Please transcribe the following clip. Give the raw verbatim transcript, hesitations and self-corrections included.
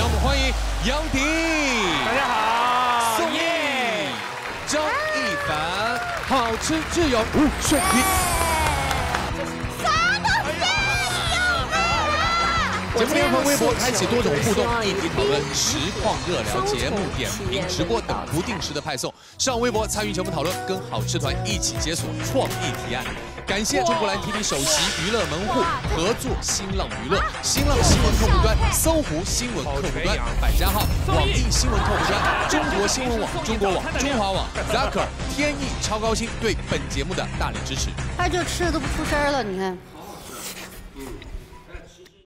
让我们欢迎杨迪， 大家好， 宋轶、张一凡，好吃自由吴顺平。 节目联合微博开启多种互动、议题讨论、实况热聊、节目点评、直播等不定时的派送。上微博参与节目讨论，跟好吃团一起解锁创意提案。感谢中国蓝 T V 首席娱乐门户合作新浪娱乐、新浪新闻客户端、搜狐新闻客户端、百家号、网易新闻客户端、中国新闻网、中国网、中华网、Zucker、天意超高新对本节目的大力支持。 他就吃的都不出声了，你看。